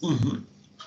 Mhm.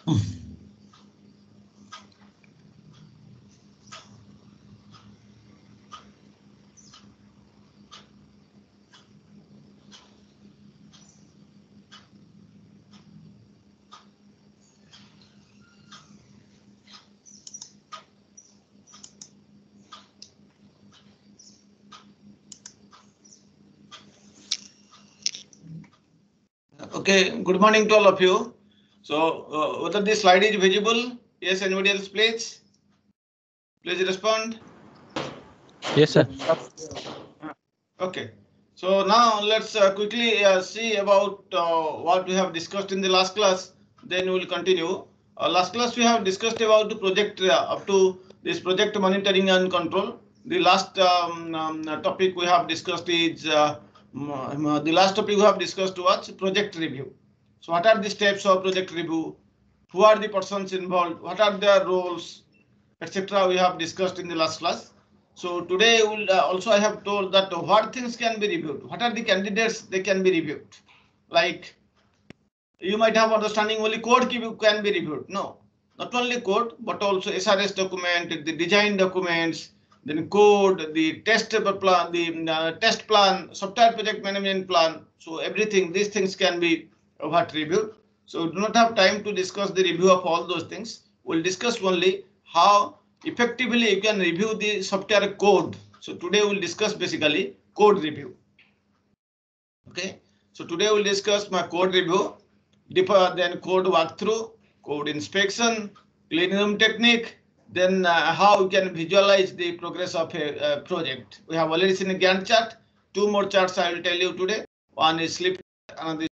Okay, good morning to all of you. So, whether this slide is visible? Yes, anybody else, please? Please respond. Yes, sir. Okay. So now let's quickly see about what we have discussed in the last class. Then we will continue. Last class we have discussed about the project up to this project monitoring and control. The last topic we have discussed is the last topic we have discussed was project review. So what are the steps of project review? Who are the persons involved? What are their roles, etc. We have discussed in the last class. So today we'll, also I have told that what things can be reviewed. What are the candidates they can be reviewed? Like you might have understanding only code can be reviewed. No, not only code but also SRS document, the design documents, then code, the test plan, the test plan, software project management plan. So everything these things can be what reviewed. So we do not have time to discuss the review of all those things. We'll discuss only how effectively you can review the software code. So today we'll discuss basically code review. Okay, so today we'll discuss my code review, then code walkthrough, code inspection, clean room technique, then how you can visualize the progress of a project. We have already seen a Gantt chart. Two more charts I will tell you today. One is slip, another.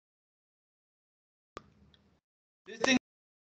This thing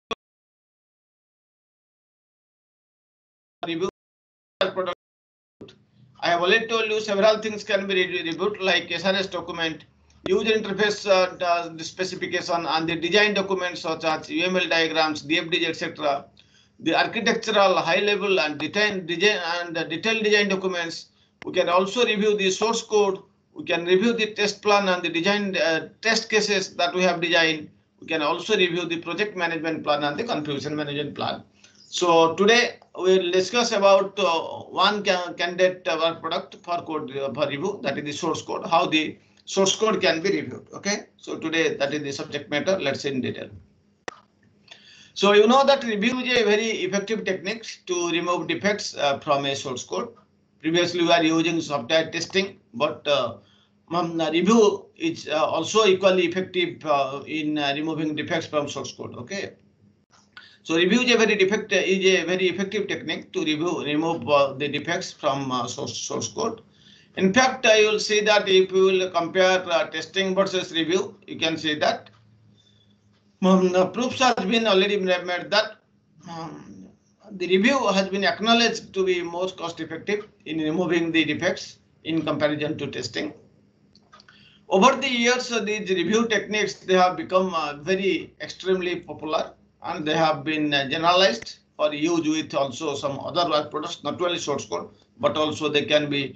review product. I have already told you several things can be reviewed like SRS document, user interface the specification, and the design documents such as UML diagrams, DFDs, etc. The architectural, high level, and detailed design documents. We can also review the source code. We can review the test plan and the design test cases that we have designed. We can also review the project management plan and the configuration management plan. So today we'll discuss about one candidate work product for code for review, that is the source code, how the source code can be reviewed. Okay, so today that is the subject matter. Let's see in detail. So you know that review is a very effective technique to remove defects from a source code. Previously we are using software testing, but review is also equally effective in removing defects from source code. Okay. So review is a very effective technique to remove the defects from source code. In fact, you will see that if you will compare testing versus review, you can see that proofs has been already made that the review has been acknowledged to be most cost effective in removing the defects in comparison to testing. Over the years, these review techniques they have become very extremely popular, and they have been generalized for use with also some other work products, not only source code, but also they can be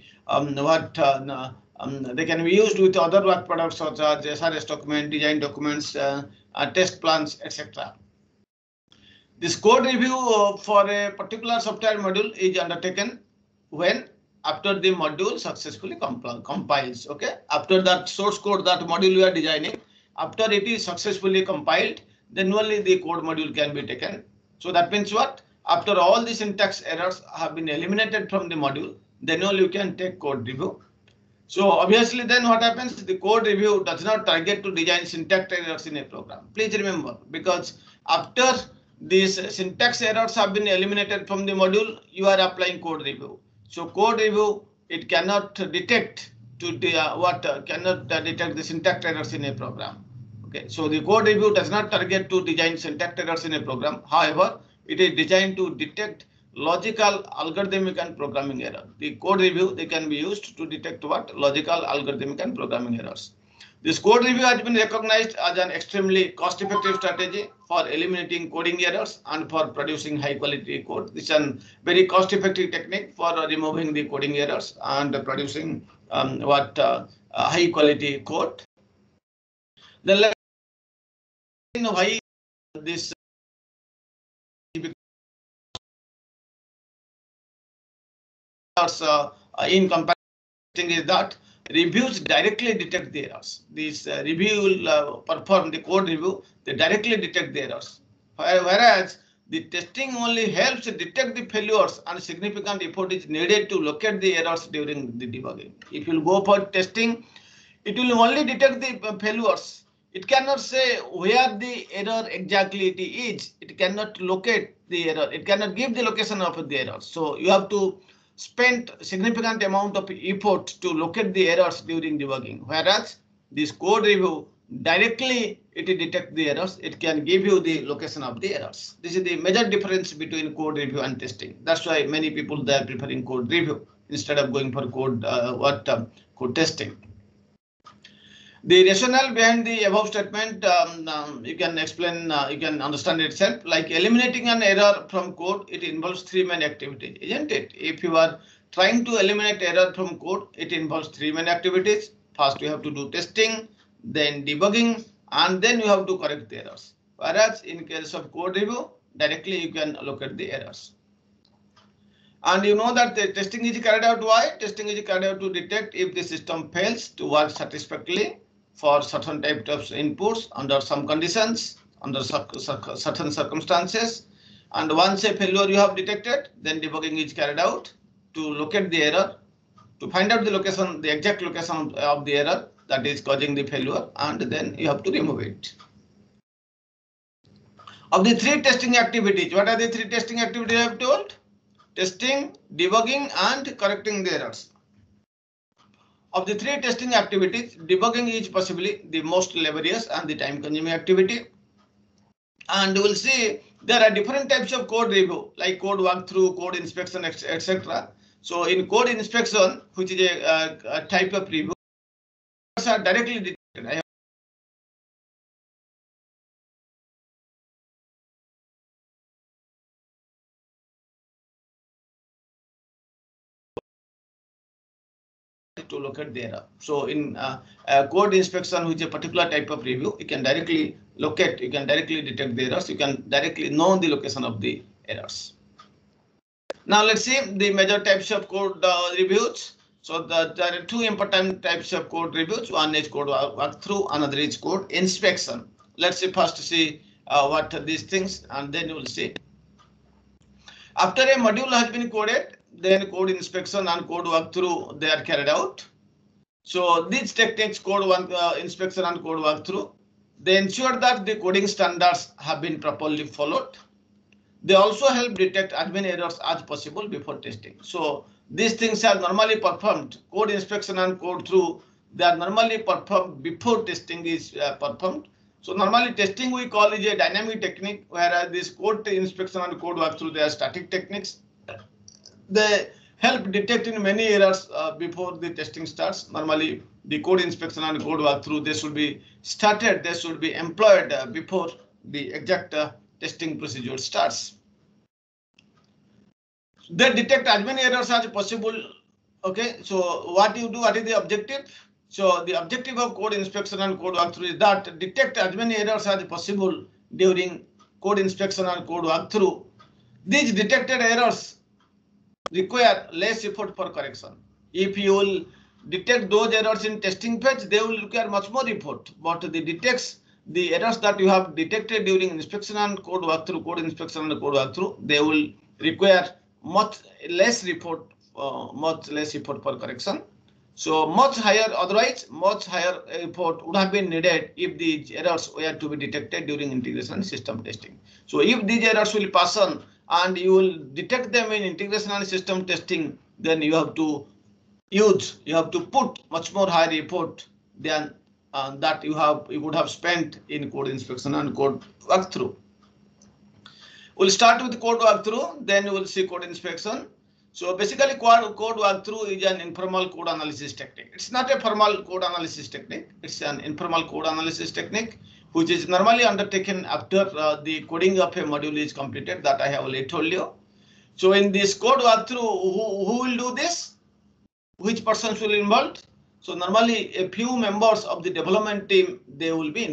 they can be used with other work products such as SRS document, design documents, test plans, etc. This code review for a particular software module is undertaken when after the module successfully compiles. Okay, after that source code, that module you are designing, after it is successfully compiled, then only the code module can be taken. So that means what? After all the syntax errors have been eliminated from the module, then only you can take code review. So obviously then what happens? The code review does not target to design syntax errors in a program. Please remember, because after these syntax errors have been eliminated from the module, you are applying code review. So code review, it cannot detect cannot detect the syntax errors in a program. Okay, so the code review does not target to design syntax errors in a program. However, it is designed to detect logical, algorithmic, and programming error. The code review they can be used to detect what? Logical, algorithmic, and programming errors. This code review has been recognized as an extremely cost-effective strategy for eliminating coding errors and for producing high-quality code. This is a very cost-effective technique for removing the coding errors and producing high-quality code. Then let's see why this in comparison is that reviews directly detect the errors. This review will perform the code review, they directly detect the errors. Whereas the testing only helps detect the failures and significant effort is needed to locate the errors during the debugging. If you go for testing, it will only detect the failures. It cannot say where the error exactly it is. It cannot locate the error. It cannot give the location of the error. So you have to spend significant amount of effort to locate the errors during debugging. Whereas this code review directly it detects the errors. It can give you the location of the errors. This is the major difference between code review and testing. That's why many people they are preferring code review instead of going for code code testing. The rationale behind the above statement, you can explain, you can understand itself. Like eliminating an error from code, it involves three main activities, isn't it? If you are trying to eliminate error from code, it involves three main activities. First, you have to do testing, then debugging, and then you have to correct the errors. Whereas in case of code review, directly you can locate the errors. And you know that the testing is carried out. Why? Testing is carried out to detect if the system fails to work satisfactorily for certain types of inputs under some conditions, under certain circumstances. And once a failure you have detected, then debugging is carried out to locate the error, to find out the location, the exact location of the error that is causing the failure, and then you have to remove it. Of the three testing activities, what are the three testing activities I have told? Testing, debugging, and correcting the errors. Of the three testing activities, debugging is possibly the most laborious and the time-consuming activity. And we'll see there are different types of code review, like code walkthrough, code inspection, etc. So in code inspection, which is a type of review, are directly detected. To locate the error. So in code inspection, which is a particular type of review, you can directly locate, you can directly detect the errors, you can directly know the location of the errors. Now let's see the major types of code reviews. So there are two important types of code reviews. One is code walkthrough, another is code inspection. Let's see first see what are these things, and then you will see. After a module has been coded, then code inspection and code walkthrough they are carried out. So these techniques, code inspection and code walkthrough, they ensure that the coding standards have been properly followed. They also help detect as many errors as possible before testing. So these things are normally performed. Code inspection and code through, they are normally performed before testing is performed. So normally testing we call is a dynamic technique, whereas this code inspection and code walkthrough, they are static techniques. They help detecting many errors before the testing starts. Normally the code inspection and code walkthrough, they should be started, they should be employed before the exact testing procedure starts. They detect as many errors as possible. Okay, so what you do, what is the objective? So the objective of code inspection and code walkthrough is that detect as many errors as possible during code inspection and code walkthrough. These detected errors require less effort for correction. If you will detect those errors in testing phase, they will require much more effort. But the errors that you have detected during inspection and code walkthrough, code inspection and code walkthrough, they will require much less effort for correction. So much higher effort would have been needed if these errors were to be detected during integration and system testing. So if these errors will pass on and you will detect them in integration and system testing, then you have to put much more higher effort than that you would have spent in code inspection and code walkthrough. We'll start with code walkthrough, then you will see code inspection. So basically code walkthrough is an informal code analysis technique. It's not a formal code analysis technique. It's an informal code analysis technique, which is normally undertaken after the coding of a module is completed, that I have already told you. So in this code walkthrough, who will do this? Which persons will be involved? So normally a few members of the development team, they will be involved.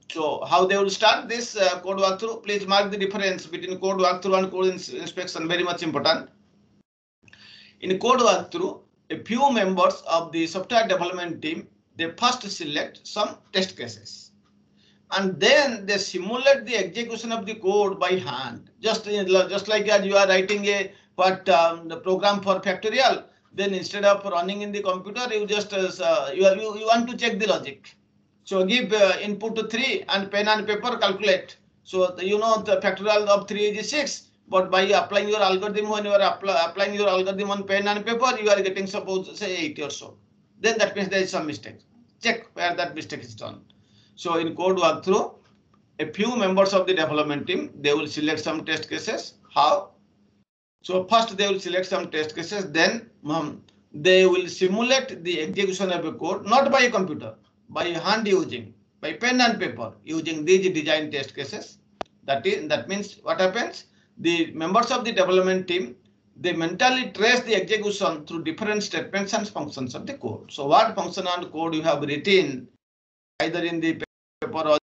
So how they will start this code walkthrough? Please mark the difference between code walkthrough and code inspection. Very much important. In code walkthrough, a few members of the software development team, they first select some test cases, and then they simulate the execution of the code by hand. Just like as you are writing a the program for factorial, then instead of running in the computer, you just you want to check the logic. So give input to 3 and pen and paper calculate. So you know the factorial of 3 is 6. But by applying your algorithm, when you are applying your algorithm on pen and paper, you are getting suppose say 80 or so. Then that means there is some mistake. Check where that mistake is done. So in code walkthrough, a few members of the development team, they will select some test cases. How? So first they will select some test cases, then they will simulate the execution of a code, not by a computer, by hand using, by pen and paper, using these design test cases. That means what happens? The members of the development team, they mentally trace the execution through different statements and functions of the code. So what function and code you have written either in the paper or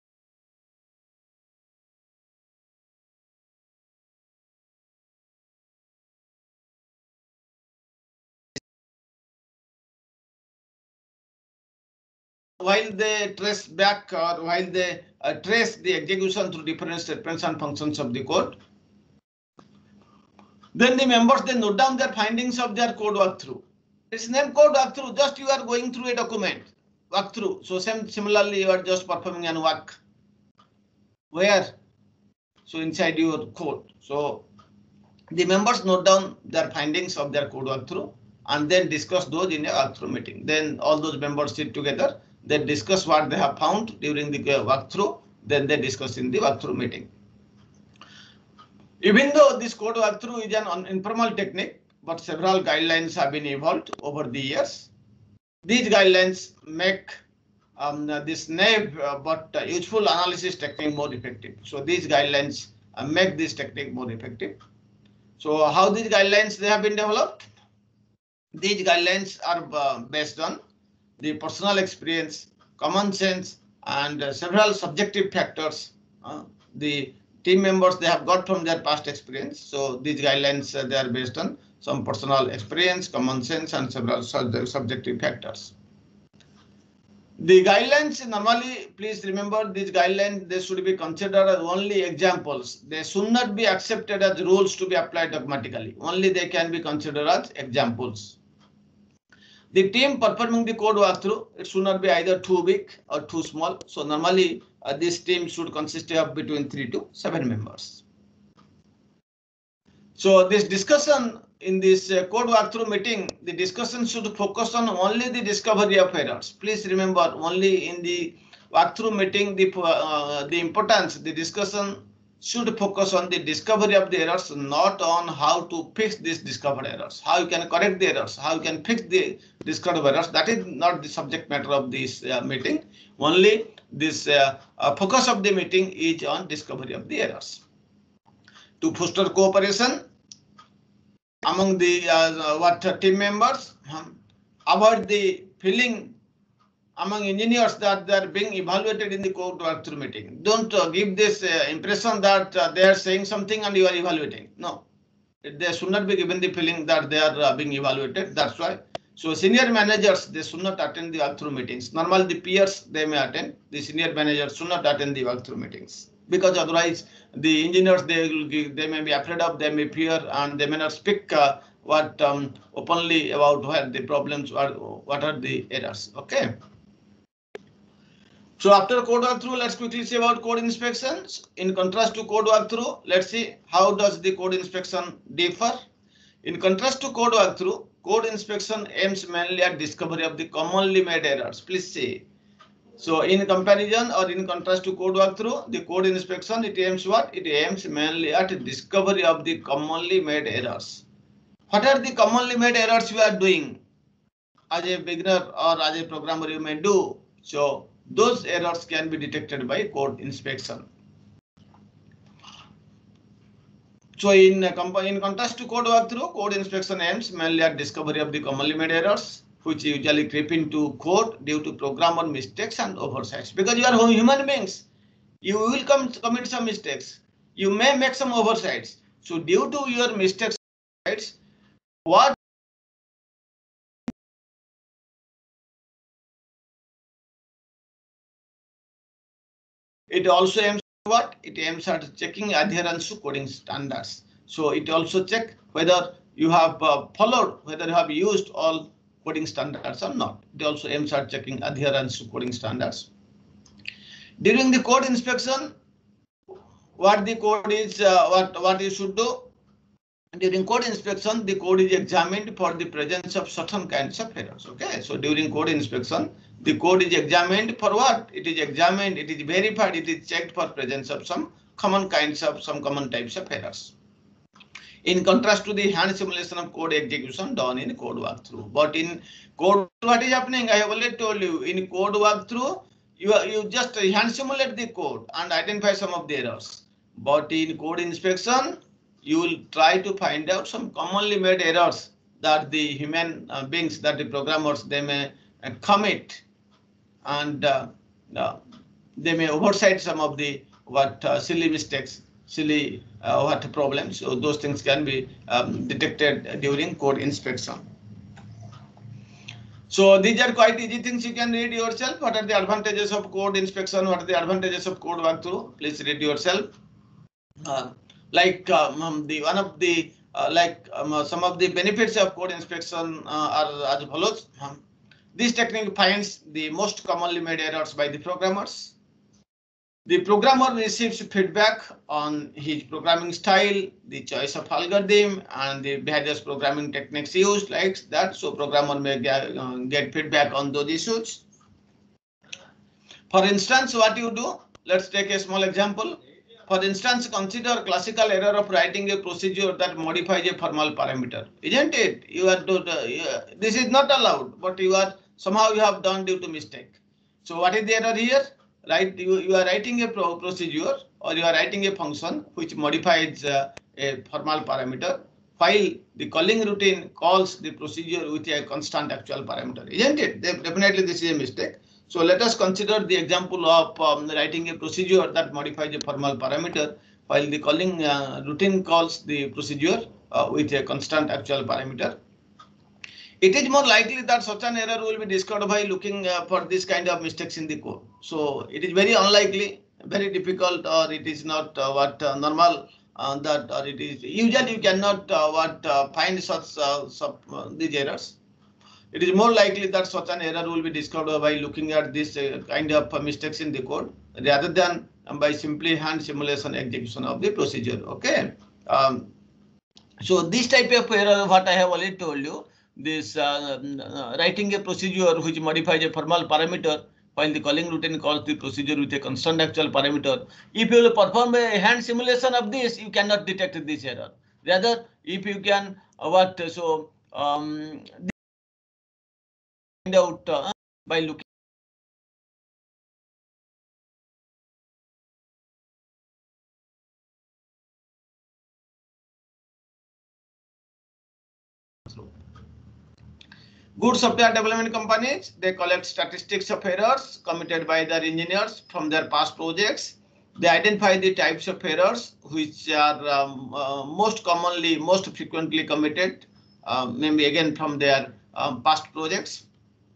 while they trace back or while they trace the execution through different statements and functions of the code. Then the members, they note down their findings of their code walkthrough. It's named code walkthrough, just you are going through a document walkthrough. So similarly, you are just performing an walk. Where? So inside your code. So the members note down their findings of their code walkthrough and then discuss those in a walkthrough meeting. Then all those members sit together, they discuss what they have found during the walkthrough, then they discuss in the walkthrough meeting. Even though this code walkthrough is an informal technique, but several guidelines have been evolved over the years. These guidelines make this naive but useful analysis technique more effective. So these guidelines make this technique more effective. So how these guidelines they have been developed? These guidelines are based on the personal experience, common sense, and several subjective factors. The team members they have got from their past experience. So these guidelines they are based on some personal experience, common sense, and several subjective factors. The guidelines normally, please remember these guidelines, they should be considered as only examples. They should not be accepted as rules to be applied dogmatically. Only they can be considered as examples. The team performing the code walkthrough, it should not be either too big or too small. So normally this team should consist of between 3 to 7 members. So this discussion in this code walkthrough meeting, the discussion should focus on only the discovery of errors. Please remember, only in the walkthrough meeting, the importance, the discussion should focus on the discovery of the errors, not on how to fix these discovered errors, how you can correct the errors, how you can fix the discovered errors. That is not the subject matter of this meeting. Only this focus of the meeting is on discovery of the errors. To foster cooperation among the team members, avoid the feeling among engineers that they are being evaluated in the code walkthrough meeting. Don't give this impression that they are saying something and you are evaluating. No, they should not be given the feeling that they are being evaluated. That's why. So senior managers, they should not attend the walkthrough meetings. Normally the peers, they may attend. The senior managers should not attend the walkthrough meetings, because otherwise the engineers, they may be afraid of, they may fear, and they may not speak openly about where the problems are, what are the errors. Okay. So after code walkthrough, let's quickly see about code inspections. In contrast to code walkthrough, let's see how does the code inspection differ. In contrast to code walkthrough, code inspection aims mainly at discovery of the commonly made errors. Please see. So in comparison or in contrast to code walkthrough, the code inspection, it aims what? It aims mainly at discovery of the commonly made errors. What are the commonly made errors you are doing as a beginner or as a programmer you may do? So those errors can be detected by code inspection. So in contrast to code walkthrough, code inspection aims mainly at discovery of the commonly made errors, which usually creep into code due to programmer mistakes and oversights. Because you are human beings, You will commit some mistakes. You may make some oversights. So due to your mistakes, what it also aims at what? It aims at checking adherence to coding standards. So it also check whether you have followed, whether you have used all coding standards or not. It also aims at checking adherence to coding standards. During the code inspection, what the code is, what you should do. During code inspection, the code is examined for the presence of certain kinds of errors. Okay, so during code inspection, the code is examined for what? It is examined, it is verified, it is checked for presence of some common types of errors. In contrast to the hand simulation of code execution done in code walkthrough. But in code, what is happening? I have already told you. In code walkthrough, you just hand simulate the code and identify some of the errors. But in code inspection, you will try to find out some commonly made errors that the human beings, that the programmers, they may commit, and they may oversight some of the silly mistakes, silly what problems. So those things can be detected during code inspection. So these are quite easy things you can read yourself. What are the advantages of code inspection? What are the advantages of code walkthrough? Please read yourself. Some of the benefits of code inspection are as follows. This technique finds the most commonly made errors by the programmers. The programmer receives feedback on his programming style, the choice of algorithm, and the various programming techniques used, like that. So programmer may get feedback on those issues. For instance, what you do? Let's take a small example. For instance, consider classical error of writing a procedure that modifies a formal parameter. Isn't it? This is not allowed, but somehow you have done due to mistake. So what is the error here? Right, you are writing a procedure, or you are writing a function which modifies a formal parameter, while the calling routine calls the procedure with a constant actual parameter. Isn't it? Definitely this is a mistake. So let us consider the example of writing a procedure that modifies a formal parameter, while the calling routine calls the procedure with a constant actual parameter. It is more likely that such an error will be discovered by looking for this kind of mistakes in the code. So it is very unlikely, very difficult, or it is not normal that, or it is usually you cannot find such these errors. It is more likely that such an error will be discovered by looking at this kind of mistakes in the code rather than by simply hand simulation execution of the procedure. Okay. So this type of error, what I have already told you, this writing a procedure which modifies a formal parameter while the calling routine calls the procedure with a constant actual parameter. If you will perform a hand simulation of this, you cannot detect this error. Rather, if you can find out by looking good software development companies, they collect statistics of errors committed by their engineers from their past projects. They identify the types of errors which are most frequently committed, maybe again from their past projects.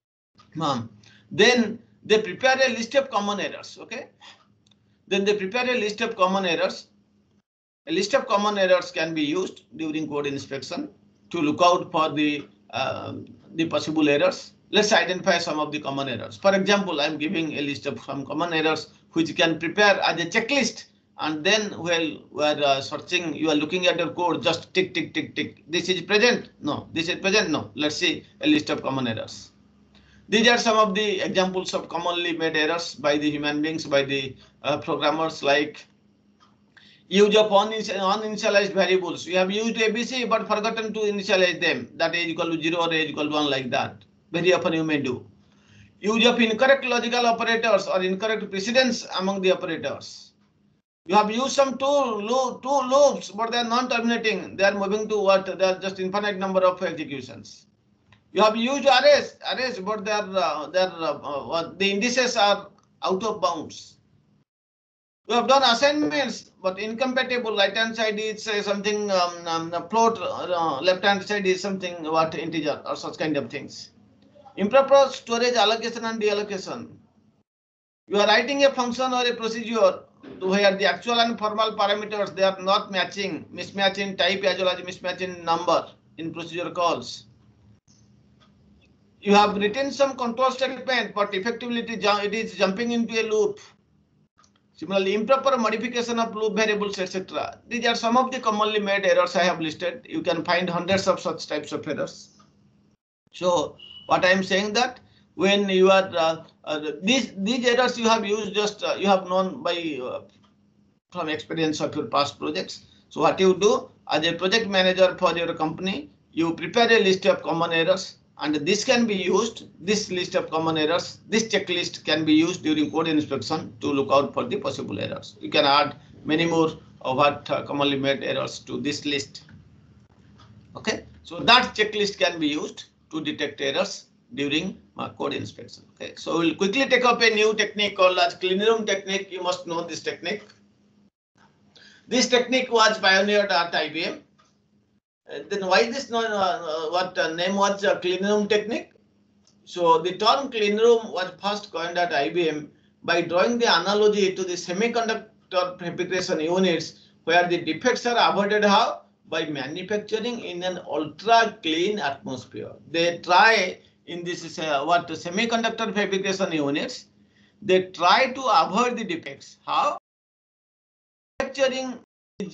Then they prepare a list of common errors. Okay. Then they prepare a list of common errors. A list of common errors can be used during code inspection to look out for the possible errors. Let's identify some of the common errors. For example, I'm giving a list of some common errors which you can prepare as a checklist, and then while we are searching, you are looking at your code, just tick, tick, tick, tick. This is present? No. This is present? No. Let's see a list of common errors. These are some of the examples of commonly made errors by the human beings, by the programmers, like use of uninitialized variables. You have used ABC but forgotten to initialize them. That is equal to 0 or is equal to 1, like that. Very often you may do. Use of incorrect logical operators or incorrect precedence among the operators. You have used some two loops, but they are non-terminating. They are moving to what? They are just infinite number of executions. You have used arrays, but the indices are out of bounds. We have done assignments, but incompatible. Right hand side is something float, left hand side is something what integer or such kind of things. Improper storage allocation and deallocation. You are writing a function or a procedure where the actual and formal parameters they are not matching, mismatch in type as well as mismatch in number in procedure calls. You have written some control statement, but effectively it is jumping into a loop. Similarly, improper modification of loop variables, etc. These are some of the commonly made errors I have listed. You can find hundreds of such types of errors. So what I am saying that when you are these errors you have used just you have known by from experience of your past projects. So what you do as a project manager for your company, you prepare a list of common errors, and this can be used, this list of common errors, this checklist can be used during code inspection to look out for the possible errors. You can add many more of what commonly made errors to this list. Okay, so that checklist can be used to detect errors during code inspection. Okay, so we'll quickly take up a new technique called as clean room technique. You must know this technique. This technique was pioneered at IBM. Then why this name was clean room technique? So the term clean room was first coined at IBM by drawing the analogy to the semiconductor fabrication units where the defects are avoided how? By manufacturing in an ultra clean atmosphere. They try in this semiconductor fabrication units, they try to avoid the defects. How? Manufacturing is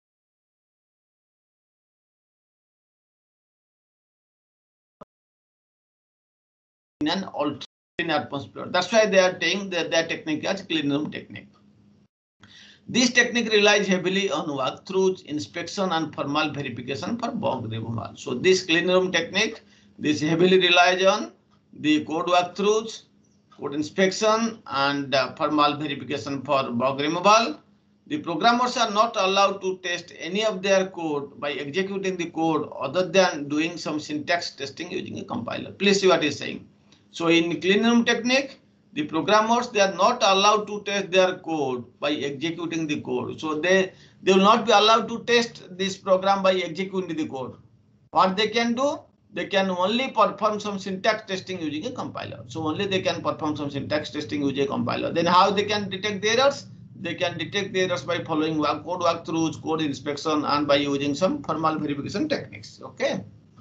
in an ultra clean atmosphere. That's why they are saying that their technique as clean room technique. This technique relies heavily on walkthroughs, inspection, and formal verification for bug removal. So this clean room technique, this heavily relies on the code walkthroughs, code inspection, and formal verification for bug removal. The programmers are not allowed to test any of their code by executing the code other than doing some syntax testing using a compiler. Please see what he's saying. So in clean room technique, the programmers they are not allowed to test their code by executing the code. So they will not be allowed to test this program by executing the code. What they can do, they can only perform some syntax testing using a compiler. So only they can perform some syntax testing using a compiler. Then how they can detect the errors? They can detect the errors by following code walkthroughs, code inspection, and by using some formal verification techniques. Okay.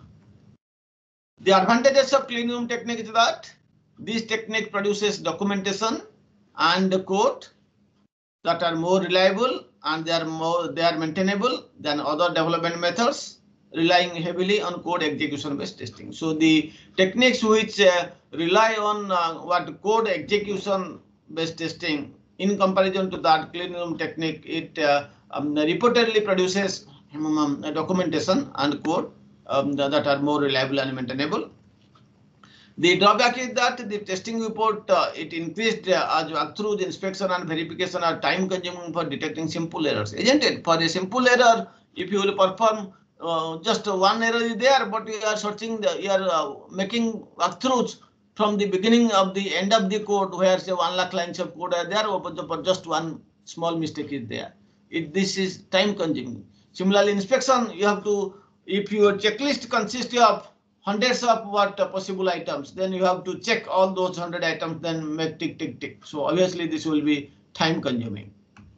The advantages of clean room technique is that this technique produces documentation and code that are more reliable and they are maintainable than other development methods relying heavily on code execution based testing. So the techniques which rely on code execution based testing in comparison to that clean room technique, it reportedly produces documentation and code that are more reliable and maintainable. The drawback is that the testing report it increased as walkthrough, the inspection and verification are time consuming for detecting simple errors, isn't it? For a simple error, if you will perform just one error is there, but you are searching, you are making walkthroughs from the beginning of the end of the code where say 1 lakh lines of code are there, but just one small mistake is there. This is time consuming. Similarly, inspection, you have to, if your checklist consists of hundreds of possible items, then you have to check all those 100 items, then make tick, tick, tick. So obviously this will be time consuming.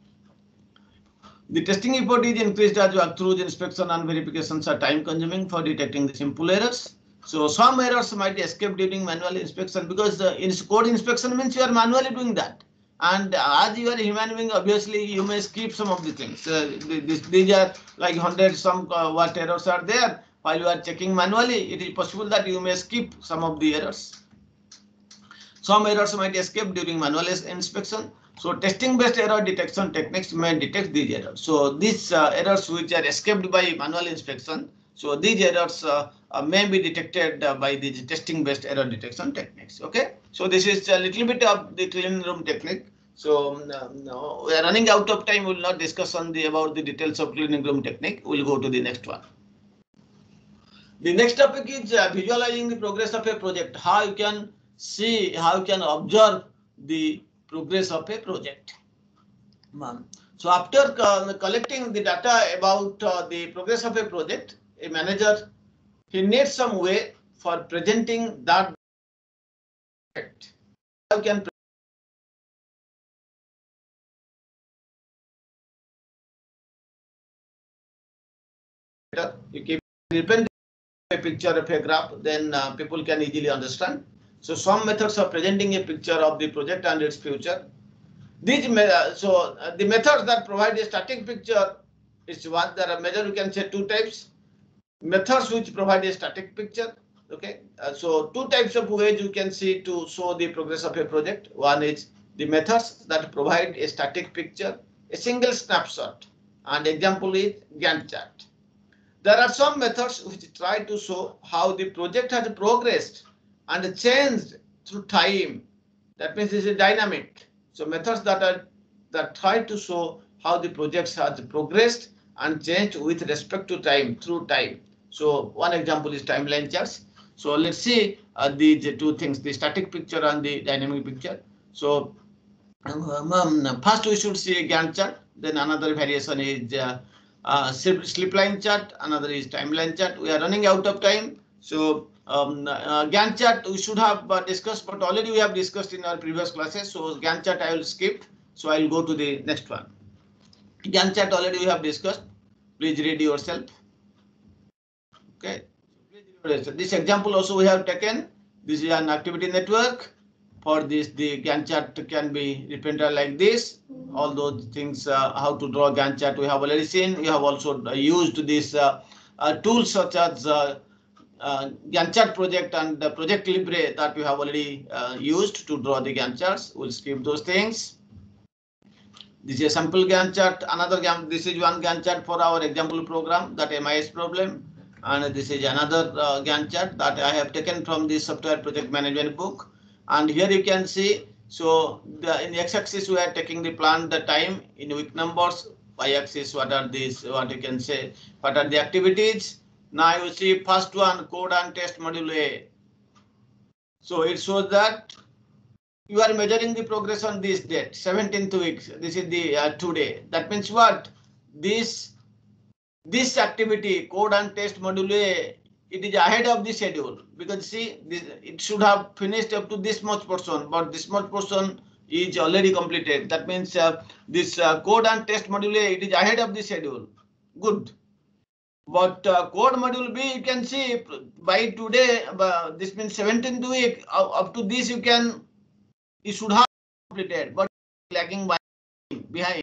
The testing report is increased as walkthroughs, inspection and verifications are time consuming for detecting the simple errors. So some errors might escape during manual inspection because in code inspection means you are manually doing that. And as you are a human being, obviously you may skip some of the things. These are like 100 some what errors are there. While you are checking manually, it is possible that you may skip some of the errors. Some errors might escape during manual inspection. So testing-based error detection techniques may detect these errors. So these errors which are escaped by manual inspection, so these errors may be detected by the testing-based error detection techniques. Okay. So this is a little bit of the clean room technique. So no, we are running out of time. We will not discuss on about the details of clean room technique. We'll go to the next one. The next topic is visualizing the progress of a project. How you can see, how you can observe the progress of a project. So after collecting the data about the progress of a project, a manager, he needs some way for presenting that. How can you keep depending a picture of a graph, then people can easily understand. So some methods of presenting a picture of the project and its future. These the methods that provide a static picture is one. There are major, you can say, two types. Methods which provide a static picture. Okay, so two types of ways you can see to show the progress of a project. One is the methods that provide a static picture, a single snapshot, and example is Gantt chart. There are some methods which try to show how the project has progressed and changed through time. That means it's a dynamic. So methods that try to show how the projects has progressed and changed with respect to time, through time. So one example is timeline charts. So let's see the two things, the static picture and the dynamic picture. So first we should see a Gantt chart. Then another variation is slip line chart. Another is timeline chart. We are running out of time. So Gantt chart we should have discussed, but already we have discussed in our previous classes. So Gantt chart I will skip. So I will go to the next one. Gantt chart already we have discussed. Please read yourself. Okay. This example also we have taken. This is an activity network. For this, the Gantt chart can be represented like this. All those things, how to draw Gantt chart, we have already seen. We have also used this tools such as Gantt chart project and the Project Libre that we have already used to draw the Gantt charts. We'll skip those things. This is a sample Gantt chart. Another Gantt. This is one Gantt chart for our example program, that MIS problem. And this is another Gantt chart that I have taken from the software project management book. And here you can see, so in the x-axis we are taking the plan, the time in week numbers, y-axis what are these, what you can say, what are the activities. Now you see first one, code and test module A. So it shows that you are measuring the progress on this date, 17th week. This is the today. That means what? This activity, code and test module A, it is ahead of the schedule, because see, it should have finished up to this much portion, but this much portion is already completed. That means this code and test module A, it is ahead of the schedule. Good. But code module B, you can see by today, this means 17th week, up to this you should have completed, but lagging behind.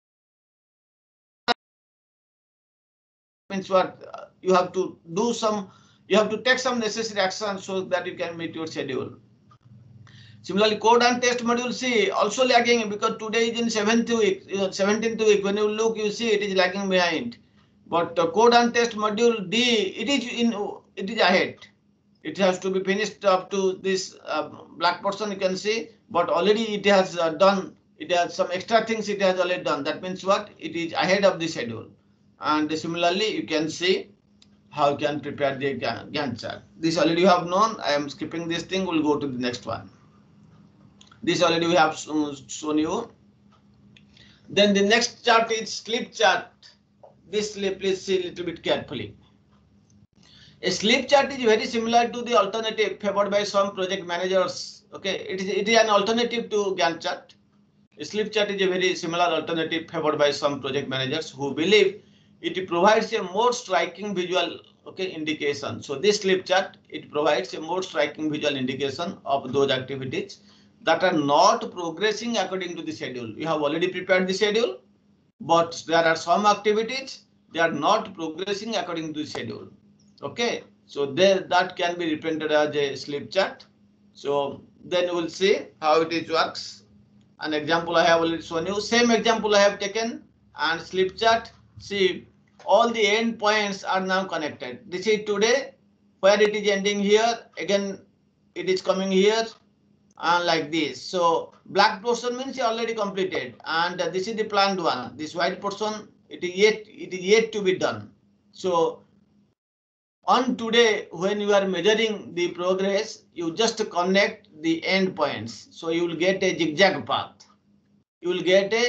Means what? You have to do some. You have to take some necessary action so that you can meet your schedule. Similarly, code and test module C also lagging, because today is in 7th week, 17th week. When you look, you see it is lagging behind. But code and test module D, it is ahead. It has to be finished up to this black portion, you can see. But already it has done. It has some extra things it has already done. That means what? It is ahead of the schedule. And similarly, you can see how you can prepare the Gantt chart. This already you have known. I am skipping this thing. We'll go to the next one. This already we have shown you. Then the next chart is slip chart. This slip, please see a little bit carefully. A slip chart is very similar to the alternative favored by some project managers. Okay, it is an alternative to Gantt chart. A slip chart is a very similar alternative favored by some project managers who believe it provides a more striking visual indication. So this slip chart, it provides a more striking visual indication of those activities that are not progressing according to the schedule. You have already prepared the schedule, but there are some activities they are not progressing according to the schedule. Okay, so that can be represented as a slip chart. So then we'll see how it works. An example I have already shown you. Same example I have taken, and slip chart. See, all the end points are now connected. This is today, where it is ending here. Again, it is coming here, and like this. So black portion means already completed, and this is the planned one. This white portion, it is yet to be done. So on today, when you are measuring the progress, you just connect the end points. So you will get a zigzag path. You will get a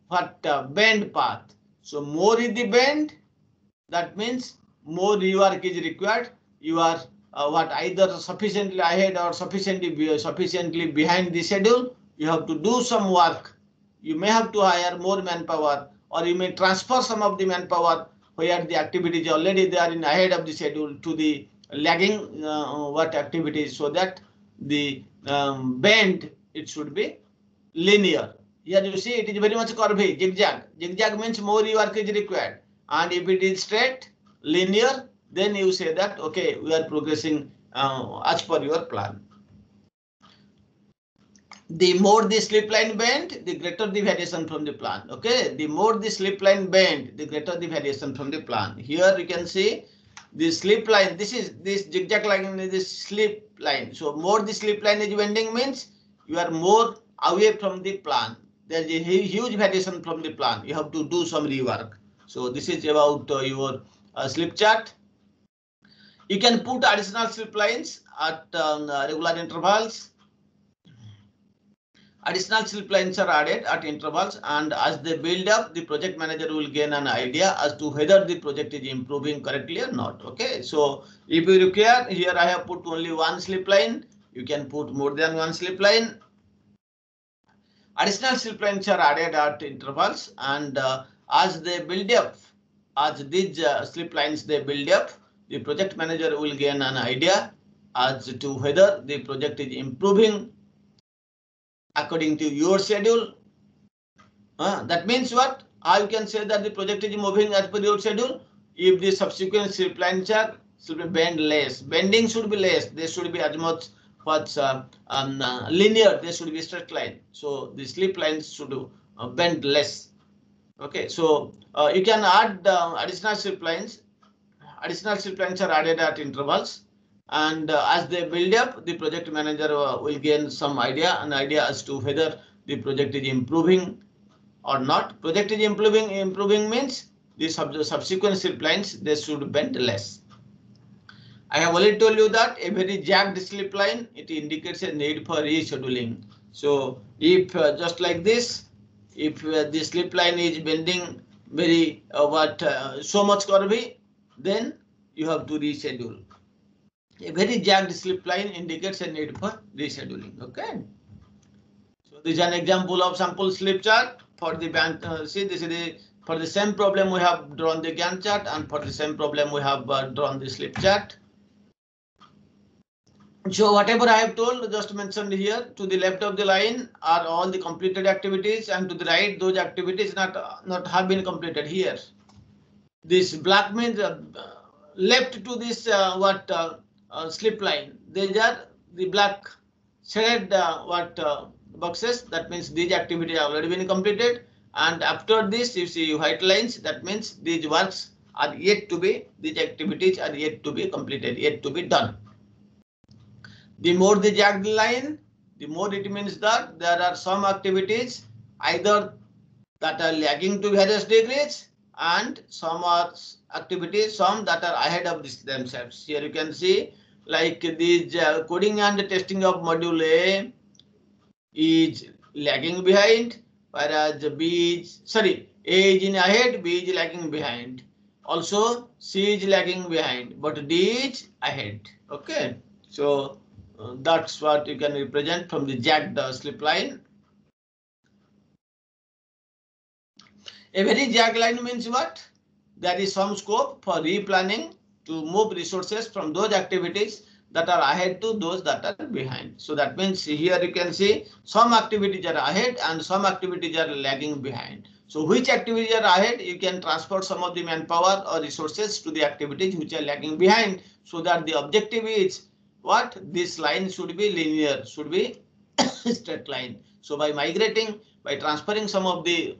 what bend path. So more is the bend, that means more rework is required. You are what either sufficiently ahead or sufficiently behind the schedule. You have to do some work. You may have to hire more manpower, or you may transfer some of the manpower where the activities already they are in ahead of the schedule to the lagging what activities, so that the bend it should be linear. Here you see it is very much curvy, zigzag. Zigzag means more work is required. And if it is straight, linear, then you say that, okay, we are progressing as per your plan. The more the slip line bend, the greater the variation from the plan. Okay, the more the slip line bend, the greater the variation from the plan. Here you can see the slip line. This is this zigzag line is this slip line. So more the slip line is bending means you are more away from the plan. There is a huge variation from the plan. You have to do some rework. So this is about your slip chart. You can put additional slip lines at regular intervals. Additional slip lines are added at intervals, and as they build up, the project manager will gain an idea as to whether the project is improving correctly or not. Okay, so if you require, here I have put only one slip line. You can put more than one slip line. Additional slip lines are added at intervals, and as they build up, as these slip lines they build up, the project manager will gain an idea as to whether the project is improving according to your schedule. That means what? I can say that the project is moving as per your schedule if the subsequent slip lines are should be bend less. Bending should be less. They should be as much what's linear. They should be straight line. So the slip lines should bend less. Okay, so you can add additional slip lines. Additional slip lines are added at intervals, and as they build up, the project manager will gain some idea, an idea as to whether the project is improving or not. Project is improving means the subsequent slip lines they should bend less. I have already told you that a very jagged slip line, it indicates a need for rescheduling. So if just like this, if the slip line is bending very so much curvy, then you have to reschedule. A very jagged slip line indicates a need for rescheduling. Okay. So this is an example of sample slip chart for the band. See, this is the for the same problem we have drawn the Gantt chart, and for the same problem we have drawn the slip chart. So whatever I have told, just mentioned here, to the left of the line are all the completed activities, and to the right those activities not have been completed here. This black means left to this slip line. These are the black shaded boxes. That means these activities have already been completed, and after this you see white lines. That means these works are yet to be, these activities are yet to be completed, yet to be done. The more the jagged line, the more it means that there are some activities either that are lagging to various degrees, and some are activities, some that are ahead of themselves. Here you can see like these coding and testing of module A is lagging behind, whereas A is in ahead, B is lagging behind. Also C is lagging behind, but D is ahead. Okay, so that's what you can represent from the jagged slip line. A very jagged line means what? There is some scope for replanning to move resources from those activities that are ahead to those that are behind. So that means here you can see some activities are ahead and some activities are lagging behind. So which activities are ahead, you can transfer some of the manpower or resources to the activities which are lagging behind, so that the objective is what? This line should be linear, should be straight line. So by migrating, by transferring some of the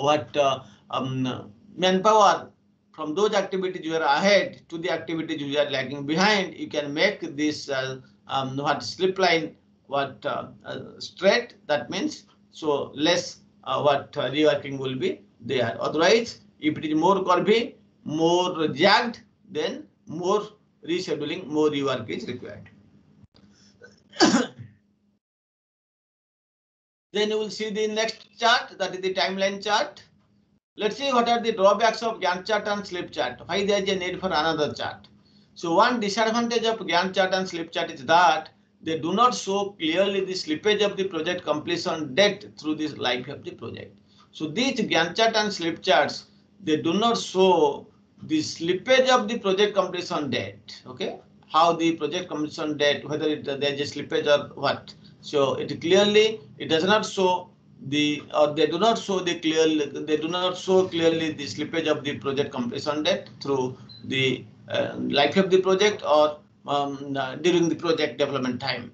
manpower from those activities you are ahead to the activities you are lagging behind, you can make this slip line straight. That means so less reworking will be there. Otherwise, if it is more curvy, more jagged, then more rescheduling, more rework is required. Then you will see the next chart, that is the timeline chart. Let's see what are the drawbacks of Gantt chart and slip chart. Why there is a need for another chart? So one disadvantage of Gantt chart and slip chart is that they do not show clearly the slippage of the project completion date through the life of the project. So these Gantt chart and slip charts, they do not show the slippage of the project completion date. Okay, how the project completion date, whether there is a slippage or what. So it clearly, it does not show the, or they do not show the clearly, they do not show clearly the slippage of the project completion date through the life of the project or during the project development time.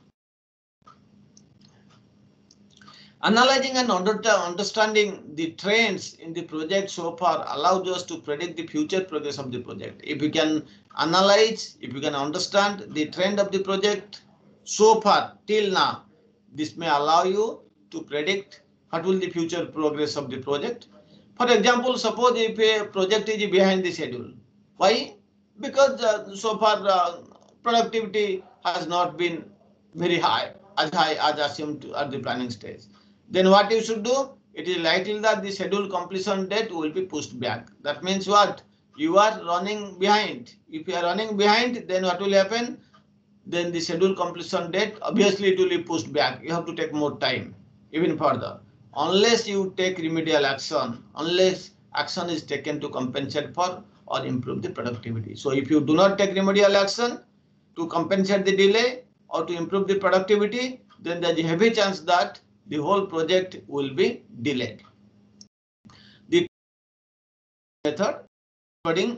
Analyzing and understanding the trends in the project so far allows us to predict the future progress of the project. If we can analyze, if we can understand the trend of the project so far till now, this may allow you to predict what will the future progress of the project. For example, suppose if a project is behind the schedule. Why? Because so far productivity has not been very high as assumed at the planning stage. Then what you should do? It is likely that the schedule completion date will be pushed back. That means what? You are running behind. If you are running behind, then what will happen? Then the schedule completion date, obviously it will be pushed back. You have to take more time, even further. Unless you take remedial action, unless action is taken to compensate for or improve the productivity. So if you do not take remedial action to compensate the delay or to improve the productivity, then there is a heavy chance that the whole project will be delayed. The method recording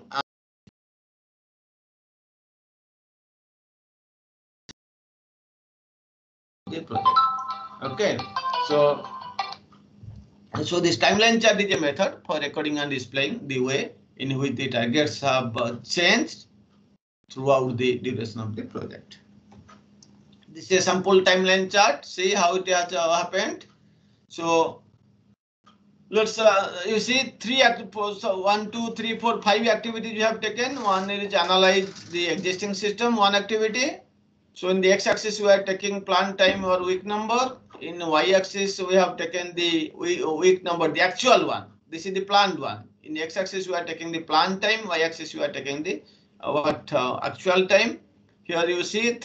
the project. Okay, so this timeline chart is a method for recording and displaying the way in which the targets have changed throughout the duration of the project. This is a sample timeline chart. See how it has happened. So let's you see 1, 2, 3, 4, 5 activities you have taken. One is analyze the existing system, one activity. So in the x-axis we are taking plant time or week number. In y-axis we have taken the week number, the actual one. This is the planned one. In the x-axis we are taking the plant time, y-axis we are taking the actual time. Here you see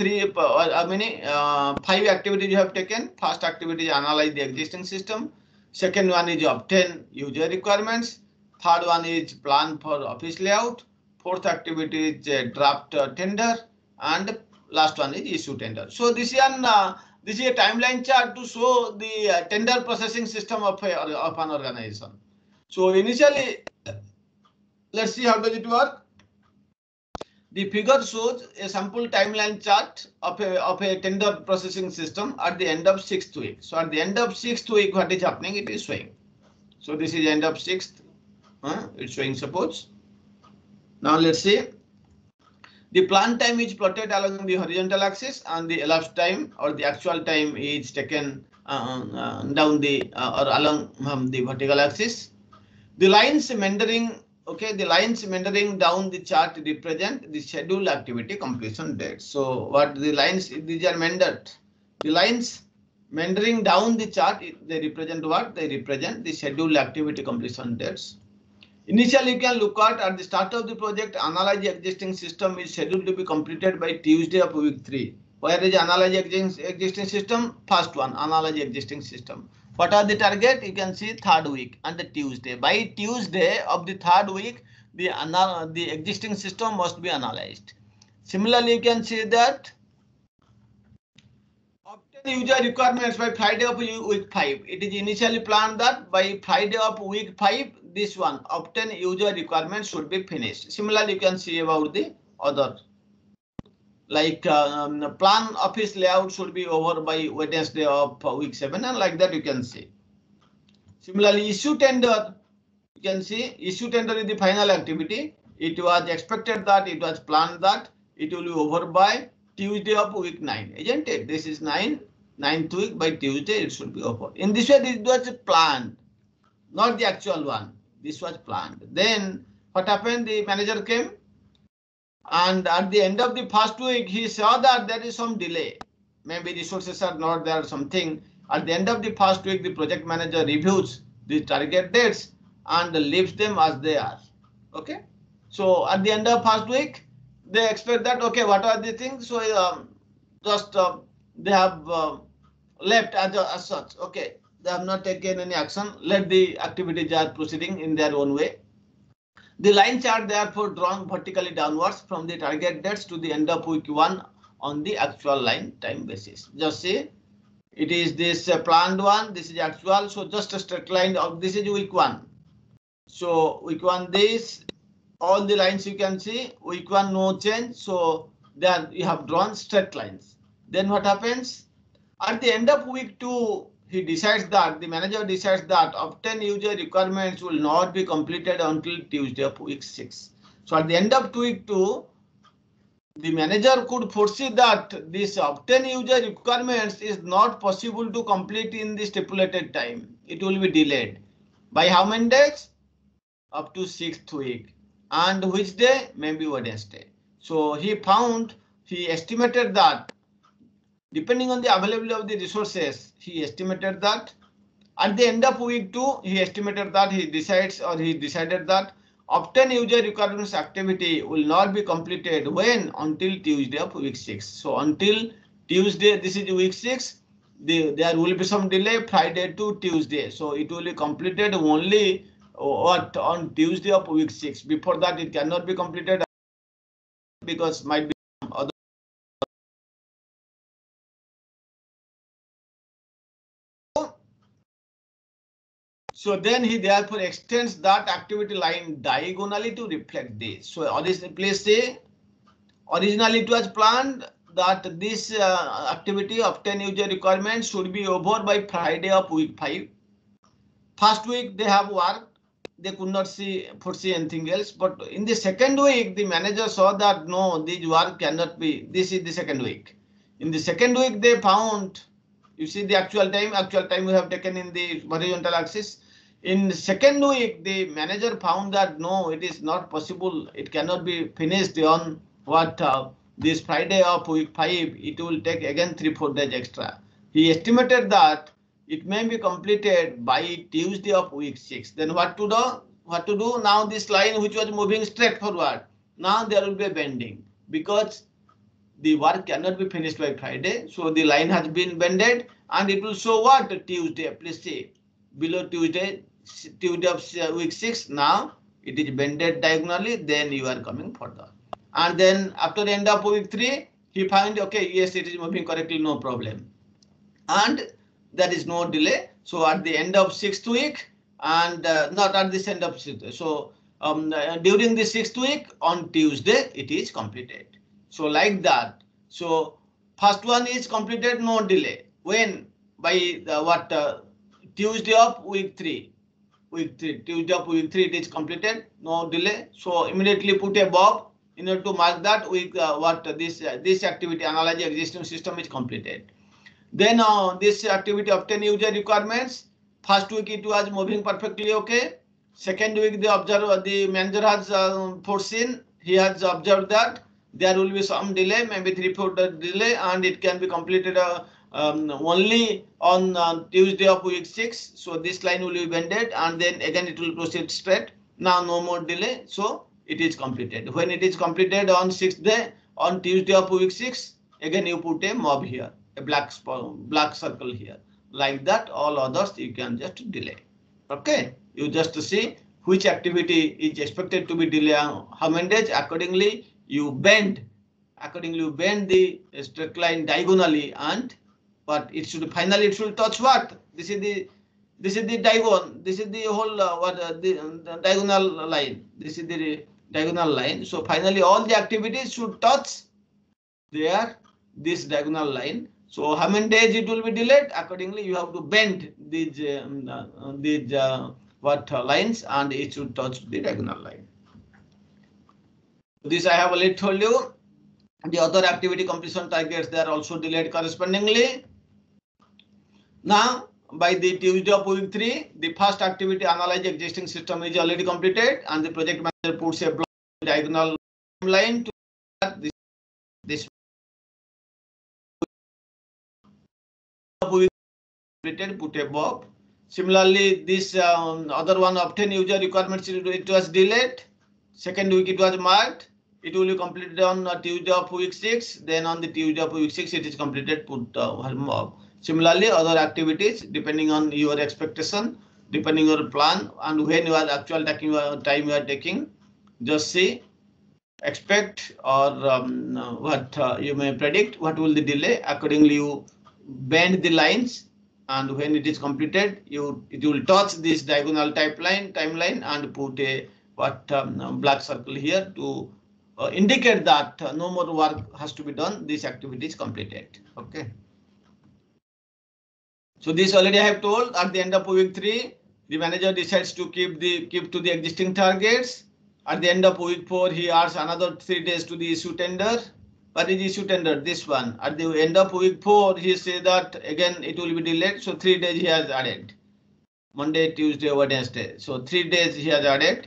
5 activities you have taken. First activity is analyze the existing system. Second one is obtain user requirements. Third one is plan for office layout. Fourth activity is draft tender, and last one is issue tender. So this is a timeline chart to show the tender processing system of an organization. So initially, let's see how does it work. The figure shows a sample timeline chart of a tender processing system at the end of 6th week. So at the end of 6th week, what is happening? It is showing. So this is end of 6th. It's showing, suppose. Now let's see. The plan time is plotted along the horizontal axis, and the elapsed time or the actual time is taken down the or along the vertical axis. The lines meandering. Okay, the lines meandering down the chart represent the scheduled activity completion date. So what the lines, these are meandered. The lines meandering down the chart, they represent what? They represent the scheduled activity completion dates. Initially, you can look at the start of the project, analyze the existing system is scheduled to be completed by Tuesday of week 3. Where is analyze existing system? First one, analyze existing system. What are the target? You can see 3rd week and the Tuesday. By Tuesday of the 3rd week, the existing system must be analyzed. Similarly, you can see that obtain user requirements by Friday of week 5. It is initially planned that by Friday of week 5, this one, obtain user requirements should be finished. Similarly, you can see about the other. Like plan office layout should be over by Wednesday of week 7, and like that you can see. Similarly, issue tender, you can see issue tender is the final activity. It was expected that, it was planned that it will be over by Tuesday of week 9, isn't it? This is 9th week, by Tuesday it should be over. In this way, this was planned, not the actual one. This was planned. Then what happened? The manager came, and at the end of the first week, he saw that there is some delay. Maybe resources are not there or something. At the end of the first week, the project manager reviews the target dates and leaves them as they are. Okay. So at the end of first week, they expect that, okay, what are the things? So just they have left as such. Okay. They have not taken any action. Let the activities are proceeding in their own way. The line chart therefore drawn vertically downwards from the target dates to the end of week 1 on the actual line time basis. Just see, it is this planned one, this is actual, so just a straight line of this is week 1. So week 1 this, all the lines you can see, week 1 no change, so there you have drawn straight lines. Then what happens? At the end of week 2, he decides that, the manager decides that obtain user requirements will not be completed until Tuesday of week 6. So at the end of week 2, the manager could foresee that this obtain user requirements is not possible to complete in the stipulated time. It will be delayed. By how many days? Up to 6th week. And which day? Maybe Wednesday. So he estimated that, depending on the availability of the resources, he estimated that at the end of week 2, he decided that obtain user requirements activity will not be completed when? Until Tuesday of week 6. So until Tuesday, this is week 6, there will be some delay Friday to Tuesday. So it will be completed only on Tuesday of week 6. Before that, it cannot be completed because might be other. So then he therefore extends that activity line diagonally to reflect this. So please say, originally it was planned that this activity of 10 user requirements should be over by Friday of week 5. First week they have worked, they could not foresee anything else. But in the second week, the manager saw that no, this work cannot be. This is the second week. In the second week, they found, you see the actual time we have taken in the horizontal axis. In the second week, the manager found that no, it is not possible. It cannot be finished on this Friday of week 5. It will take again 3-4 days extra. He estimated that it may be completed by Tuesday of week 6. Then what to do? Now this line which was moving straight forward, now there will be a bending because the work cannot be finished by Friday. So the line has been bended and it will show what? Tuesday. Please see below Tuesday of week 6. Now it is bended diagonally. Then you are coming further. And then after the end of week 3, he found, okay, yes, it is moving correctly, no problem. And there is no delay. So at the end of 6th week, and not at this end of 6th week. So during the 6th week on Tuesday, it is completed. So like that. So first one is completed, no delay. When? By Tuesday of week 3. Tuesday of week 3 it is completed, no delay. So immediately put a bob in order to mark that week this activity analyze existing system is completed. Then this activity obtain user requirements. First week it was moving perfectly okay. Second week the manager has foreseen, he has observed that there will be some delay, maybe 3-4 days delay, and it can be completed only on Tuesday of week 6. So this line will be bended and then again it will proceed straight. Now no more delay, so it is completed. When it is completed on 6th day, on Tuesday of week 6, again you put a mob here, a black circle here. Like that, all others you can just delay. Okay, you just see which activity is expected to be delayed, how many days. Accordingly you bend the straight line diagonally, and but it should touch what? This is the diagonal. This is the whole the diagonal line. This is the diagonal line. So finally all the activities should touch this diagonal line. So how many days it will be delayed? Accordingly you have to bend these lines, and it should touch the diagonal line. This I have already told you. The other activity completion targets, they are also delayed correspondingly. Now by the Tuesday of week 3, the first activity analyze existing system is already completed, and the project manager puts a diagonal line to this completed, put above. Similarly, this other one, obtain user requirements, it was delayed. Second week it was marked. It will be completed on Tuesday of week 6. Then on the Tuesday of week 6, it is completed, put above. Similarly, other activities depending on your expectation, depending on your plan, and when you are actual taking time you are taking, just see, expect, or what you may predict what will the delay. Accordingly, you bend the lines, and when it is completed, it will touch this diagonal timeline and put a black circle here to indicate that no more work has to be done. This activity is completed. Okay. So this already I have told. At the end of week 3, the manager decides to keep to the existing targets. At the end of week 4, he adds another 3 days to the issue tender. What is issue tender? This one. At the end of week 4, he says that again it will be delayed. So 3 days he has added. Monday, Tuesday, Wednesday. So 3 days he has added.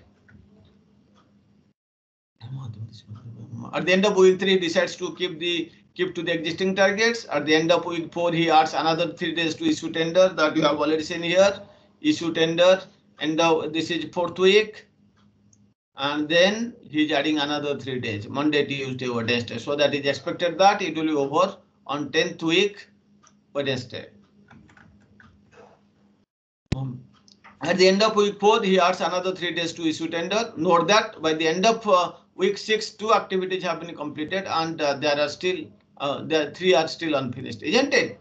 At the end of week 3, he decides to keep to the existing targets. At the end of week 4, he adds another 3 days to issue tender that you have already seen here. Issue tender, and this is 4th week. And then he's adding another 3 days, Monday, Tuesday, Wednesday. So that is expected that it will be over on 10th week, Wednesday. At the end of week 4, he adds another 3 days to issue tender. Note that by the end of week 6, 2 activities have been completed, and there are still 3 are still unfinished, isn't it?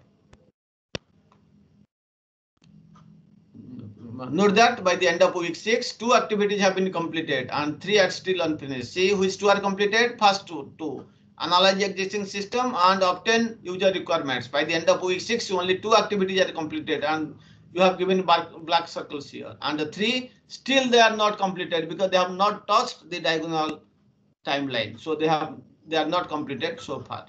Note that by the end of week 6, 2 activities have been completed and 3 are still unfinished. See which 2 are completed? First two. Analyze the existing system and obtain user requirements. By the end of week 6, only 2 activities are completed, and you have given black circles here. And the 3 still they are not completed because they have not touched the diagonal timeline. So they are not completed so far.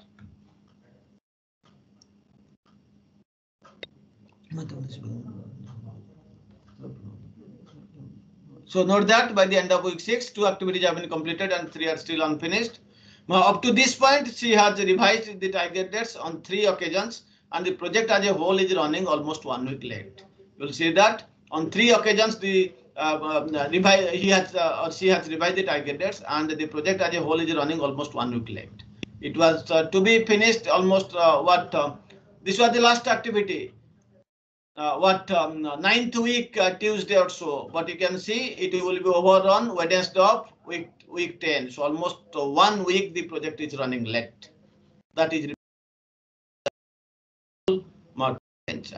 So note that by the end of week 6, 2 activities have been completed and 3 are still unfinished. Now up to this point, she has revised the target dates on 3 occasions, and the project as a whole is running almost 1 week late. You'll see that on 3 occasions the she has revised the target dates, and the project as a whole is running almost 1 week late. It was to be finished almost this was the last activity. 9th week Tuesday or so, but you can see it will be over on Wednesday of week 10. So almost 1 week the project is running late. That is market.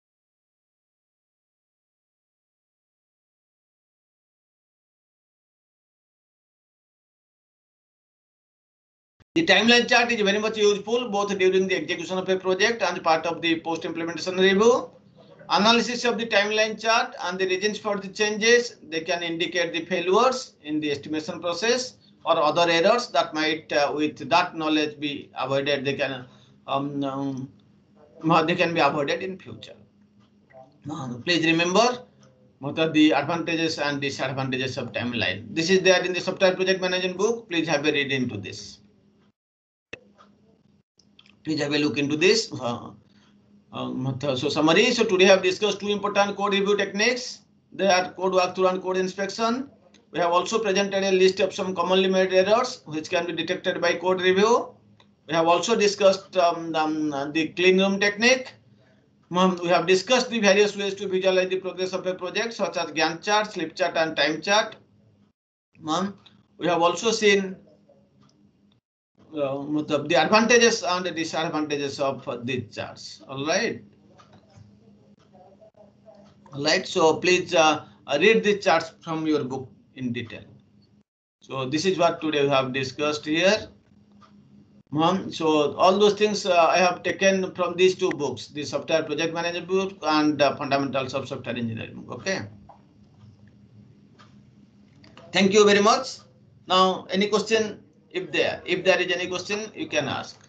The timeline chart is very much useful both during the execution of a project and part of the post-implementation review. Analysis of the timeline chart and the reasons for the changes, they can indicate the failures in the estimation process or other errors that might, with that knowledge, be avoided. They can be avoided in future. Please remember what are the advantages and disadvantages of timeline. This is there in the software project management book. Please have a read into this. Please have a look into this. So summary. So today I have discussed 2 important code review techniques. They are code walkthrough and code inspection. We have also presented a list of some commonly made errors which can be detected by code review. We have also discussed the clean room technique. We have discussed the various ways to visualize the progress of a project, such as Gantt chart, slip chart, and time chart. We have also seen the advantages and the disadvantages of these charts. All right. So please read the charts from your book in detail. So this is what today we have discussed here. So all those things I have taken from these 2 books, the software project management book and fundamentals of software engineering. Okay. Thank you very much. Now, any question? If there is any question, you can ask.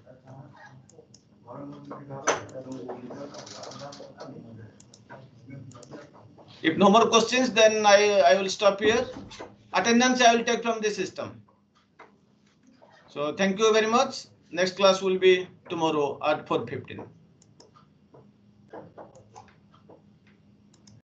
If no more questions, then I will stop here. Attendance I will take from the system. So thank you very much. Next class will be tomorrow at 4:15.